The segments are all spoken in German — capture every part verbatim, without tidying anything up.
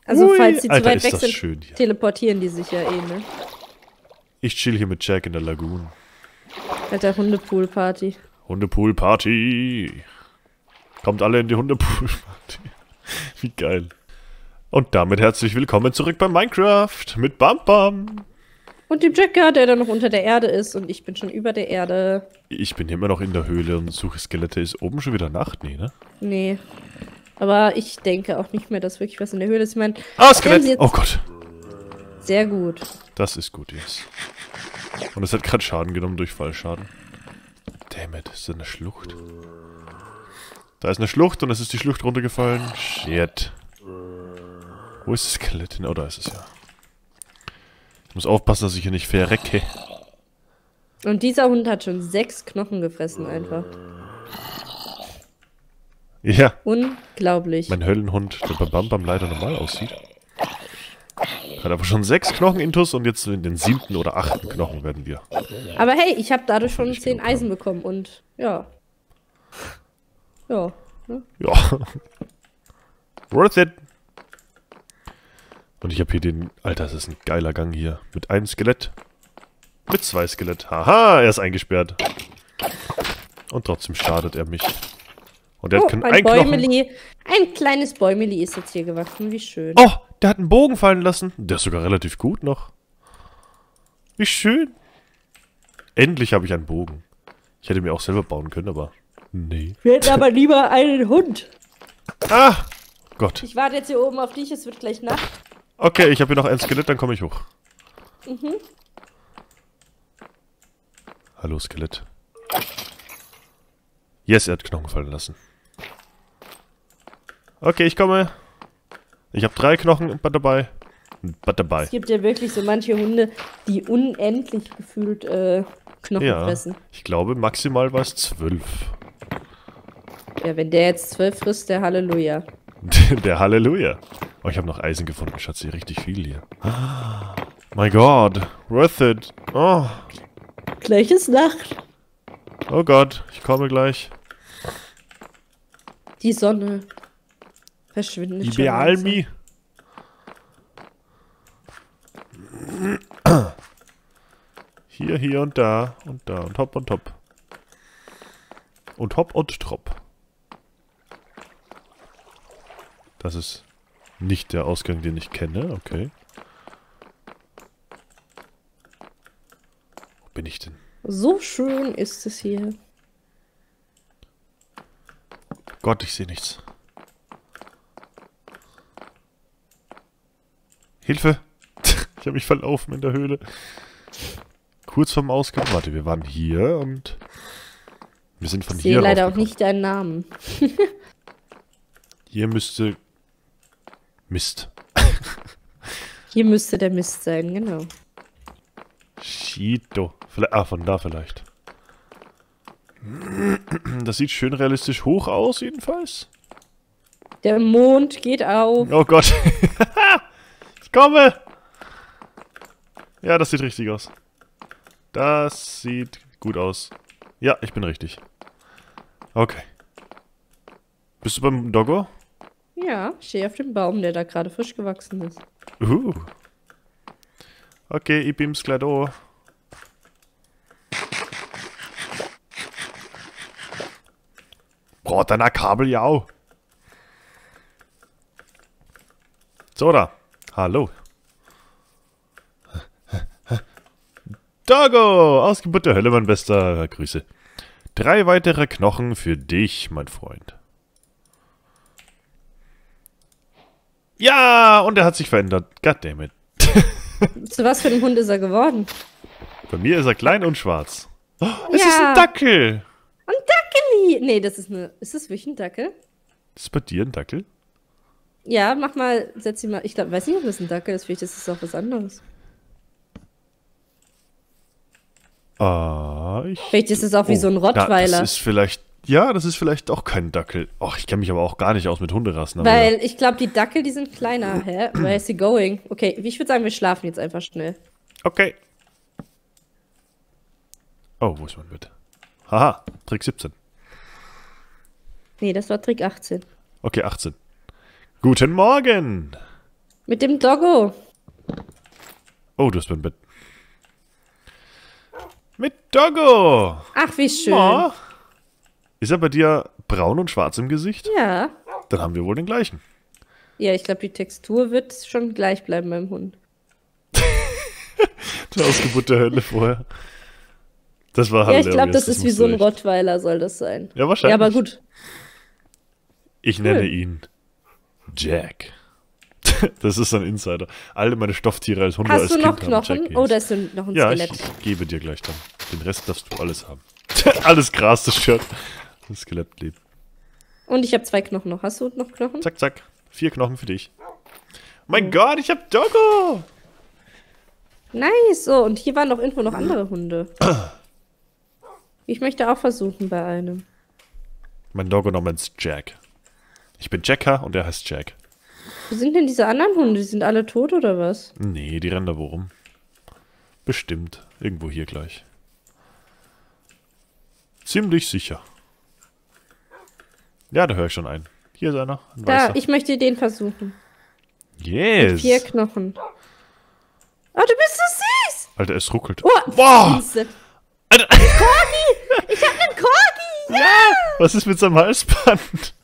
Also Ui, falls sie Alter, zu weit ist weg das sind, schön hier. teleportieren die sich ja eh, ne? Ich chill hier mit Jack in der Lagoon. Alter, Hundepool-Party. Hundepool-Party. Kommt alle in die Hundepool-Party. Wie geil. Und damit herzlich willkommen zurück bei Minecraft mit Bam Bam. Und dem Jacker, der da noch unter der Erde ist und ich bin schon über der Erde. Ich bin immer noch in der Höhle und suche Skelette. Ist oben schon wieder Nacht? Nee, ne? Nee. Aber ich denke auch nicht mehr, dass wirklich was in der Höhle ist. Ich meine, Ah, Skelett! Oh Gott. Sehr gut. Das ist gut jetzt. Und es hat gerade Schaden genommen durch Fallschaden. Damn it, ist da eine Schlucht? Da ist eine Schlucht und es ist die Schlucht runtergefallen. Shit. Wo ist das Skelett hin? Oh, da ist es ja. Ich muss aufpassen, dass ich hier nicht verrecke. Und dieser Hund hat schon sechs Knochen gefressen einfach. Ja. Unglaublich. Mein Höllenhund, der bei Bam Bam leider normal aussieht. Hat aber schon sechs Knochen intus und jetzt in den siebten oder achten Knochen werden wir. Aber hey, ich habe dadurch schon zehn Eisen bekommen und ja. Ja. Ne? Ja. Worth it. Und ich habe hier den... Alter, das ist ein geiler Gang hier. Mit einem Skelett. Mit zwei Skelett. Haha, er ist eingesperrt. Und trotzdem schadet er mich. Und er Oh, hat keinen ein Knochen. Bäumeli. Ein kleines Bäumeli ist jetzt hier gewachsen. Wie schön. Oh, der hat einen Bogen fallen lassen. Der ist sogar relativ gut noch. Wie schön. Endlich habe ich einen Bogen. Ich hätte mir auch selber bauen können, aber... Nee. Wir hätten aber lieber einen Hund. Ah! Gott. Ich warte jetzt hier oben auf dich, es wird gleich Nacht. Okay, ich habe hier noch ein Skelett, dann komme ich hoch. Mhm. Hallo, Skelett. Yes, er hat Knochen fallen lassen. Okay, ich komme. Ich habe drei Knochen dabei. dabei. Es gibt ja wirklich so manche Hunde, die unendlich gefühlt äh, Knochen Ja, fressen. ich glaube, maximal war es zwölf. Ja, wenn der jetzt zwölf frisst, der Halleluja. Der Halleluja. Oh, ich habe noch Eisen gefunden, Schatzi. Richtig viel hier. Oh, my God. Worth it. Oh. Gleich ist Nacht. Oh Gott, ich komme gleich. Die Sonne verschwindet schon Ibealmi. Hier, hier und da und da und hopp und hopp. Und hopp und trop. Das ist nicht der Ausgang, den ich kenne. Okay. Wo bin ich denn? So schön ist es hier. Gott, ich sehe nichts. Hilfe! Ich habe mich verlaufen in der Höhle. Kurz vorm Ausgang. Warte, wir waren hier und wir sind von Ich hier sehe leider auch raufgekommen. nicht deinen Namen. Hier müsste... Mist. Hier müsste der Mist sein, genau. Shito. Vielleicht, ah, von da vielleicht. Das sieht schön realistisch hoch aus, jedenfalls. Der Mond geht auf. Oh Gott. Ich komme! Ja, das sieht richtig aus. Das sieht gut aus. Ja, ich bin richtig. Okay. Bist du beim Doggo? Ja, ich stehe auf dem Baum, der da gerade frisch gewachsen ist. Uh. Okay, ich bin's gleich da. Braucht einer Kabel, ja auch. So da. Hallo. Doggo! Ausgeburt der Hölle, mein Bester. Grüße. Drei weitere Knochen für dich, mein Freund. Ja, und er hat sich verändert. Goddammit. Zu was für einem Hund ist er geworden? Bei mir ist er klein und schwarz. Oh, es Ja. ist ein Dackel. Ein Dackeli! Nee, das ist eine... Ist das wirklich ein Dackel? Ist bei dir ein Dackel? Ja, mach mal, setz ihn mal... Ich glaube, weiß nicht, ob das ein Dackel ist. Vielleicht ist es auch was anderes. Ah, ich... Vielleicht ist es auch wie so ein Na, Rottweiler. das ist vielleicht... Ja, das ist vielleicht auch kein Dackel. Och, ich kenne mich aber auch gar nicht aus mit Hunderassen. Aber Weil ich glaube, die Dackel, die sind kleiner. Hä? Where is he going? Okay, ich würde sagen, wir schlafen jetzt einfach schnell. okay. Oh, wo ist mein Bett? Haha, Trick siebzehn. Nee, das war Trick achtzehn. Okay, achtzehn. Guten Morgen. Mit dem Doggo. Oh, du hast mein Bett. Mit Doggo! Ach, wie schön. Oh. Ist er bei dir braun und schwarz im Gesicht? Ja. Dann haben wir wohl den gleichen. Ja, ich glaube, die Textur wird schon gleich bleiben beim Hund. Die Ausgeburt der Hölle vorher. Das war Ja, hilarious. ich glaube, das, das ist wie musst so du ein echt. Rottweiler, soll das sein. Ja, wahrscheinlich. Ja, aber gut. Ich Cool. nenne ihn Jack. Das ist ein Insider. Alle meine Stofftiere als Hunde Hast als du Kind noch haben Knochen? Jack Oh, geheißen. da ist so noch ein Ja, Skelett. ich gebe dir gleich dann. Den Rest darfst du alles haben. Alles Gras, das Shirt. Das Skelett lebt. Und ich habe zwei Knochen noch. Hast du noch Knochen? Zack, zack. Vier Knochen für dich. Mein Gott, ich hab Doggo! Nice. So, und hier waren noch irgendwo noch andere Hunde. Ich möchte auch versuchen bei einem. Mein Doggo namens Jack. Ich bin Jacker und er heißt Jack. Wo sind denn diese anderen Hunde? Die sind alle tot oder was? Nee, die rennen da wo rum. Bestimmt. Irgendwo hier gleich. Ziemlich sicher. Ja, da höre ich schon einen. Hier ist einer. Ein Da, weißer. ich möchte den versuchen. Yes! Vier Knochen. Oh, du bist so süß! Alter, es ruckelt. Oh, Boah! Süße. Alter. Corgi! Ich hab einen Corgi! Ja! Was ist mit seinem Halsband?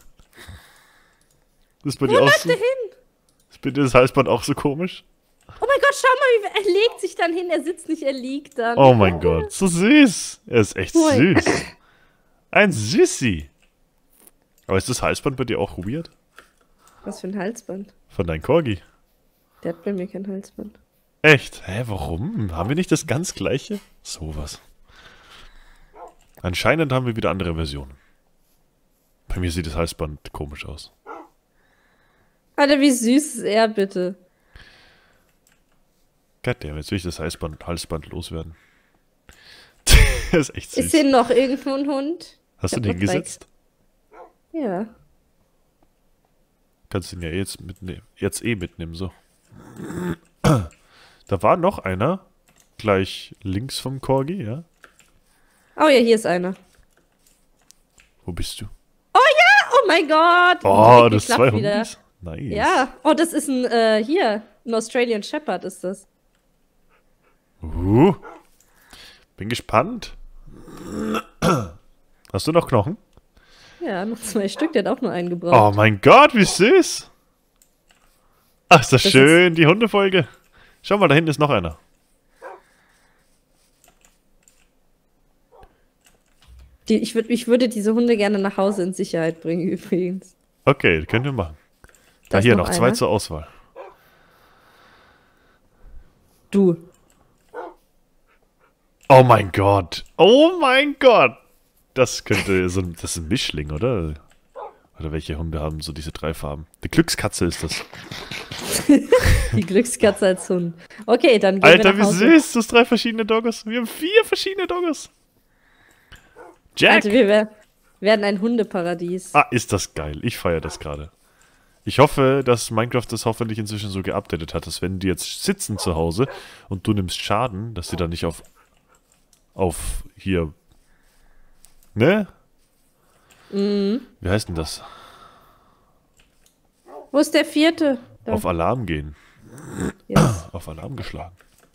Das ist bei dir Wo auch läuft so, der hin? ist bei dir das Halsband auch so komisch? Oh mein Gott, schau mal, wie, er legt sich dann hin. Er sitzt nicht, er liegt dann. Oh mein Gott, so süß. Er ist echt Ui. süß. Ein Süßi. Aber ist das Halsband bei dir auch weird? Was für ein Halsband. Von deinem Corgi? Der hat bei mir kein Halsband. Echt? Hä, warum? Haben wir nicht das ganz gleiche? Sowas. Anscheinend haben wir wieder andere Versionen. Bei mir sieht das Halsband komisch aus. Alter, wie süß ist er bitte? Goddamn, jetzt will ich das Halsband, Halsband loswerden. Das ist echt süß. Ist hier noch irgendwo ein Hund? Hast Ich du hab den noch drei. gesetzt? Ja. Kannst ihn ja jetzt mitnehmen. Jetzt eh mitnehmen, so. Da war noch einer. Gleich links vom Corgi, ja? Oh ja, hier ist einer. Wo bist du? Oh mein Gott! Oh, Direkt das ist geklappt zwei wieder. Hundis. Nice. Ja. Oh, das ist ein, äh, hier. Ein Australian Shepherd ist das. Uh, bin gespannt. Hast du noch Knochen? Ja, noch zwei Stück, der hat auch nur einen gebraucht. Oh mein Gott, wie süß. Ach, ist das, Das schön, die Hundefolge. Schau mal, da hinten ist noch einer. Die, ich, würd, ich würde diese Hunde gerne nach Hause in Sicherheit bringen, übrigens. Okay, können wir machen. Da ist hier noch noch zwei einer. zur Auswahl. Du. Oh mein Gott. Oh mein Gott. Das könnte so ein, das ist ein Mischling, oder? Oder welche Hunde haben so diese drei Farben? Die Glückskatze ist das. Die Glückskatze als Hund. Okay, dann gehen Alter, wir wie nach Hause. süß. Du hast drei verschiedene Doggos. Wir haben vier verschiedene Doggos. Jack. Alter, wir wer- werden ein Hundeparadies. Ah, ist das geil. Ich feiere das gerade. Ich hoffe, dass Minecraft das hoffentlich inzwischen so geupdatet hat, dass wenn die jetzt sitzen zu Hause und du nimmst Schaden, dass die dann nicht auf auf hier ne? Mhm. Wie heißt denn das? Wo ist der vierte? Da. Auf Alarm gehen. Yes. Auf Alarm geschlagen.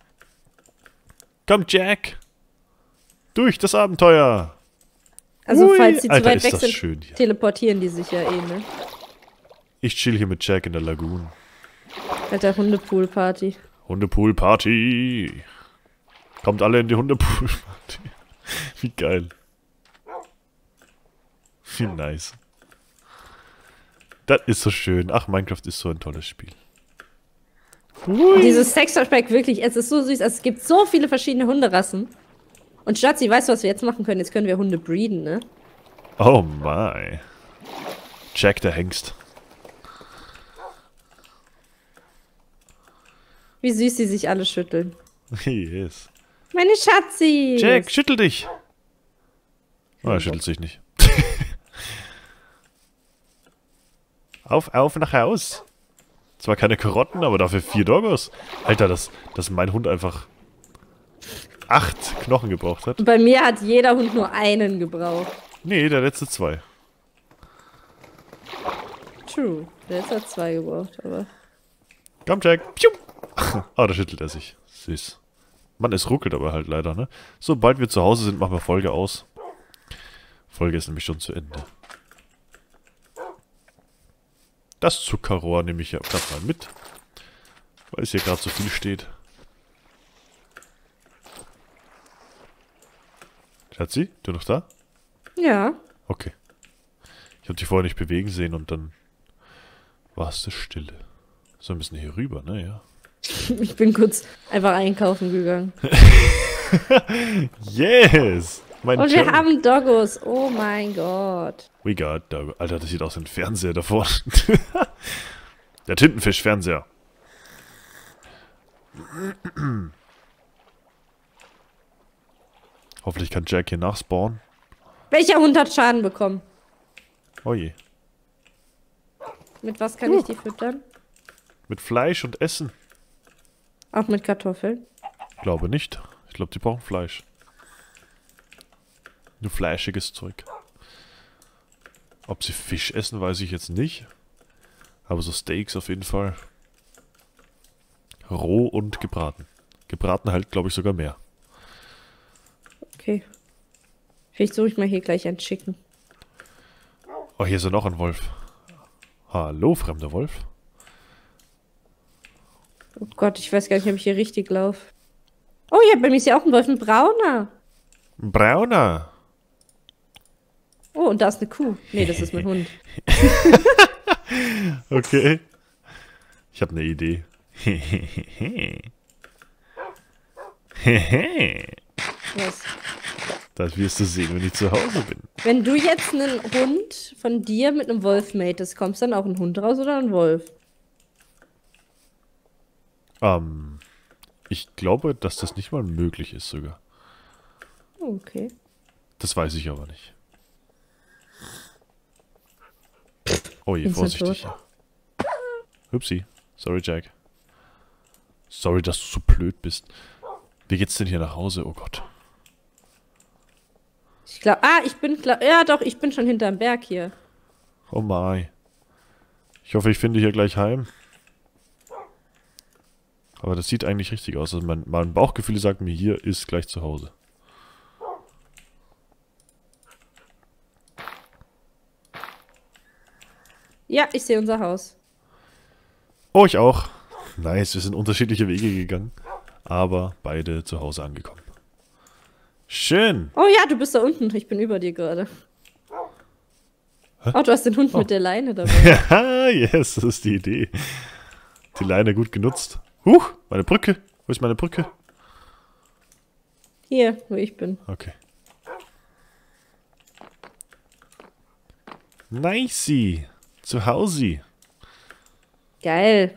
Komm, Jack! Durch das Abenteuer! Also, Ui, falls sie zu Alter, weit ist weg das sind, schön hier. teleportieren die sich ja eh, ne? Ich chill hier mit Jack in der Lagoon. Alter, Hundepool-Party. Hundepool-Party! Kommt alle in die Hundepool-Party. Wie geil. Wie nice. Das ist so schön. Ach, Minecraft ist so ein tolles Spiel. Ui. Dieses Texture-Pack, wirklich, es ist so süß. Es gibt so viele verschiedene Hunderassen. Und Schatzi, weißt du, was wir jetzt machen können? Jetzt können wir Hunde breeden, ne? Oh my. Jack der Hengst. Wie süß sie sich alle schütteln. Yes. Meine Schatzi! Jack, schüttel dich! Oh, er schüttelt sich nicht. Auf, auf, nach Haus! Zwar keine Karotten, aber dafür vier Doggos. Alter, dass, dass mein Hund einfach acht Knochen gebraucht hat. Bei mir hat jeder Hund nur einen gebraucht. Nee, der letzte zwei. True. Der hat zwei gebraucht, aber. Komm, Jack. Piu. Ah, da schüttelt er sich. Süß. Mann, es ruckelt aber halt leider, ne? Sobald wir zu Hause sind, machen wir Folge aus. Folge ist nämlich schon zu Ende. Das Zuckerrohr nehme ich ja gerade mal mit. Weil es hier gerade so viel steht. Schatzi, du noch da? Ja. Okay. Ich habe dich vorher nicht bewegen sehen und dann war es das Stille. So ein bisschen hier rüber, ne? Ja. Ich bin kurz einfach einkaufen gegangen. Yes! Mein Und wir Turn. haben Doggos. Oh mein Gott. We got Doggo. Alter, das sieht aus wie ein Fernseher davor. Der Tintenfisch-Fernseher. Hoffentlich kann Jack hier nachspawnen. Welcher Hund hat Schaden bekommen? Oh je. Mit was kann ich die füttern? Mit Fleisch und Essen. Auch mit Kartoffeln? Glaube nicht. Ich glaube, die brauchen Fleisch. Nur fleischiges Zeug. Ob sie Fisch essen, weiß ich jetzt nicht. Aber so Steaks auf jeden Fall. Roh und gebraten. Gebraten halt, glaube ich, sogar mehr. Okay. Vielleicht suche ich mal hier gleich ein Chicken. Oh, hier ist ja noch ein Wolf. Hallo, fremder Wolf. Oh Gott, ich weiß gar nicht, ob ich hier richtig laufe. Oh ja, bei mir ist ja auch ein Wolf, ein brauner. Ein brauner. Oh, und da ist eine Kuh. Nee, das ist mein Hund. Okay. Ich habe eine Idee. Was? Das wirst du sehen, wenn ich zu Hause bin. Wenn du jetzt einen Hund von dir mit einem Wolf matest, kommst dann auch ein Hund raus oder ein Wolf? Ähm, ich glaube, dass das nicht mal möglich ist sogar. Okay. Das weiß ich aber nicht. Oh je, Bin vorsichtig. Upsi. Sorry, Jack. Sorry, dass du so blöd bist. Wie geht's denn hier nach Hause? Oh Gott. Ich glaube, ah, ich bin, glaub, ja doch, ich bin schon hinterm Berg hier. Oh mein. Ich hoffe, ich finde hier gleich heim. Aber das sieht eigentlich richtig aus. Also mein, mein Bauchgefühl sagt mir, hier ist gleich zu Hause. Ja, ich sehe unser Haus. Oh, ich auch. Nice, wir sind unterschiedliche Wege gegangen. Aber beide zu Hause angekommen. Schön. Oh ja, du bist da unten. Ich bin über dir gerade. Oh, du hast den Hund Oh. mit der Leine dabei. Ja, yes, das ist die Idee. Die Leine gut genutzt. Huch, meine Brücke. Wo ist meine Brücke? Hier, wo ich bin. Okay. Nicey. Zu Hause. Geil.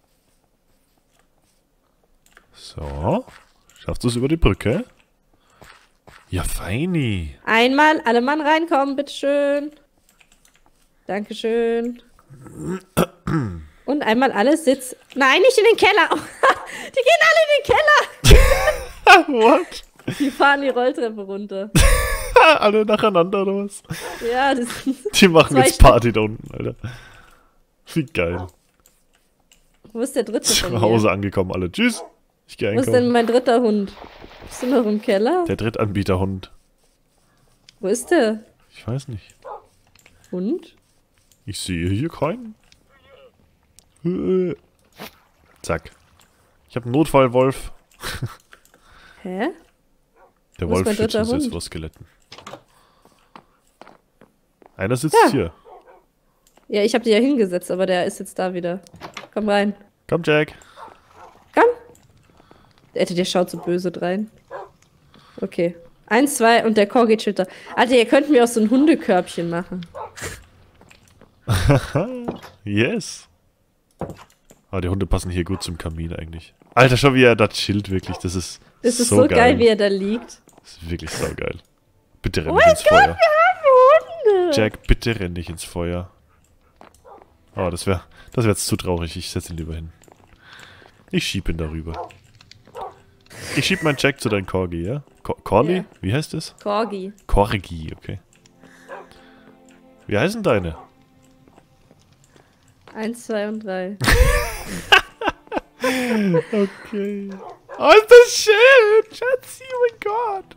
So. Schaffst du es über die Brücke? Ja, feini. Einmal alle Mann reinkommen, bitteschön. Dankeschön. Und einmal alle Sitz... Nein, nicht in den Keller. Die gehen alle in den Keller. What? Die fahren die Rolltreppe runter. Alle nacheinander oder was? Ja, das Die machen Zwei jetzt Stück. Party da unten, Alter. Wie geil. Wo ist der dritte von Zu mir? Hause angekommen alle. Tschüss. Ich gehe Wo ist denn einkaufen. mein dritter Hund? Bist du noch im Keller? Der Drittanbieterhund. Wo ist der Ich weiß nicht. Hund? Ich sehe hier keinen. Äh. Zack. Ich habe einen Notfallwolf. Hä? Der Wo ist Wolf mein schützt dritter uns jetzt Hund? vor Skeletten. Einer sitzt Ja. hier. Ja, ich habe die ja hingesetzt, aber der ist jetzt da wieder. Komm rein. Komm, Jack. Komm. Der, der schaut so böse rein. Okay. Eins, zwei und der Corgi chillt da. Alter, ihr könnt mir auch so ein Hundekörbchen machen. Yes. Ah, die Hunde passen hier gut zum Kamin eigentlich. Alter, schau wie er da chillt wirklich. Das ist Das ist so, so, geil. geil. wie er da liegt. Das ist wirklich so geil. Bitte renn Oh nicht mein ins Feuer. Hunde. Jack, bitte renn nicht ins Feuer. Oh, das wäre das wär jetzt zu traurig. Ich setze ihn lieber hin. Ich schieb ihn darüber. Ich schieb meinen Jack zu deinem Corgi, ja? Co Corgi? Ja. Wie heißt das? Corgi. Corgi, okay. Wie heißen deine? Eins, zwei und drei. Okay. Oh, ist das schön! Schatzi, oh mein Gott!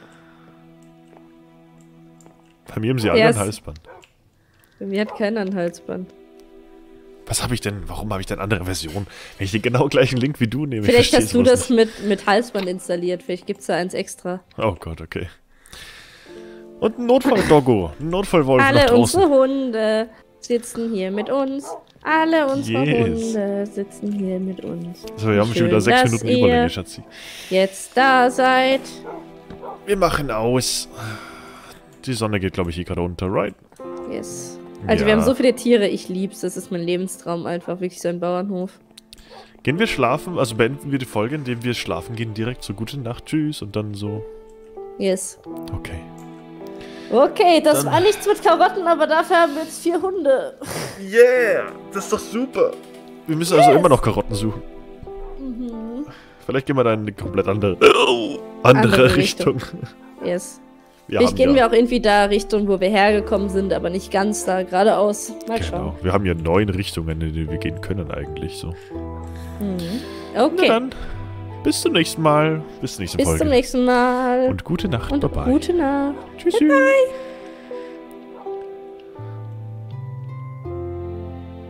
Bei mir haben sie alle Der ein ist- Halsband. Bei mir hat keiner ein Halsband. Was habe ich denn? Warum habe ich denn andere Version? Wenn ich den genau gleichen Link wie du nehme. Vielleicht ich hast du versteh's das bloß mit, mit Halsband installiert. Vielleicht gibt es da eins extra. nicht. Oh Gott, okay. Und ein Notfall-Doggo. Ein Notfallwolf nach Alle draußen. unsere Hunde sitzen hier mit uns. Alle unsere Yes. Hunde sitzen hier mit uns. So, wir haben schon Schön, wieder sechs dass Minuten ihr Überlänge, Schatzi. Jetzt da seid. Wir machen aus. Die Sonne geht, glaube ich, hier gerade unter, right? Yes. Also Ja. wir haben so viele Tiere, ich lieb's. Das ist mein Lebenstraum einfach. Wirklich so ein Bauernhof. Gehen wir schlafen, also beenden wir die Folge, indem wir schlafen gehen, direkt so gute Nacht, tschüss und dann so. Yes. Okay. Okay, das Dann- war nichts mit Karotten, aber dafür haben wir jetzt vier Hunde. Yeah, das ist doch super. Wir müssen also immer noch Karotten suchen. Mhm. Vielleicht gehen wir da in eine komplett andere, andere, Andere Richtung. Richtung. Yes. Wir Vielleicht haben gehen ja, wir auch irgendwie da Richtung, wo wir hergekommen sind, aber nicht ganz da geradeaus. Mal schauen. Genau, wir haben ja neun Richtungen, in die wir gehen können eigentlich so. Mhm. Na Okay, dann, bis zum nächsten Mal. Bis zur nächsten bis Folge. zum nächsten Mal. Und gute Nacht, Und bye bye. gute Nacht. Tschüss. Tschüss.